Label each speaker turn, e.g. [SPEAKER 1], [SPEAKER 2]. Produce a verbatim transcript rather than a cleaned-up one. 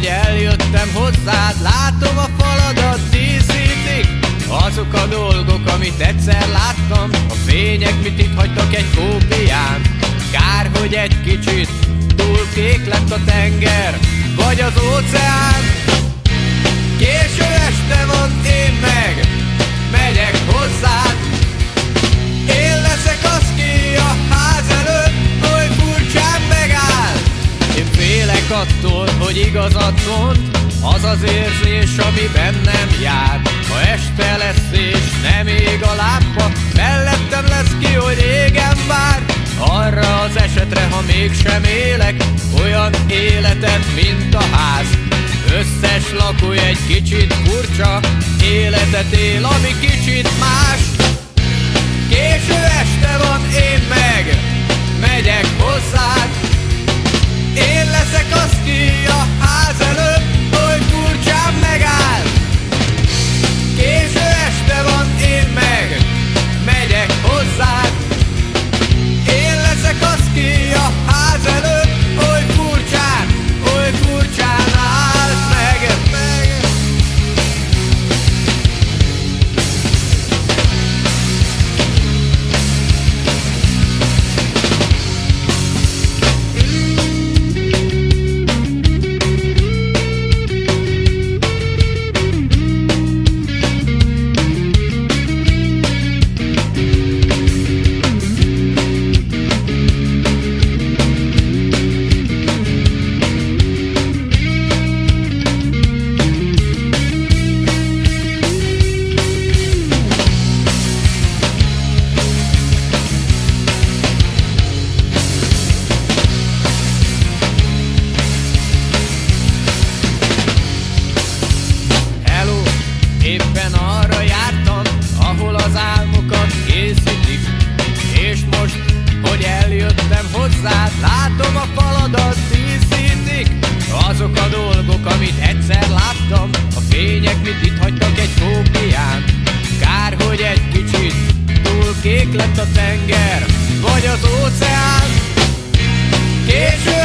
[SPEAKER 1] hogy eljöttem hozzád. Látom, a faladat díszítik azok a dolgok, amit egyszer láttam. A fények, mit itt hagytak egy kópián. Kár, hogy egy kicsit túl kék lett a tenger, vagy az óceán. Késő este van, én meg megyek hozzád. Én leszek az, ki a ház előtt oly furcsán megáll. Én félek attól, hogy igazat mond az az érzés, ami bennem jár. Ha este lesz és nem ég a lámpa, mellettem lesz ki, hogy régen vár. Arra az esetre, ha mégsem élek olyan életet, mint a ház. Összes lakója egy kicsit furcsa életet él, ami kicsit más. Késő este van, én meg megyek hozzád. Én leszek az, ki a ház előtt oly furcsán megáll. Késő este van, én meg megyek hozzád. Én leszek az, ki a ház előtt oly furcsán, oly furcsán áll meg, meg. Éppen arra jártam, ahol az álmokat készítik. És most, hogy eljöttem hozzád, látom, a faladat díszítik azok a dolgok, amit egyszer láttam. A fények, mit itt hagytak egy kópián. Kár, hogy egy kicsit túl kék lett a tenger, vagy az óceán. Késő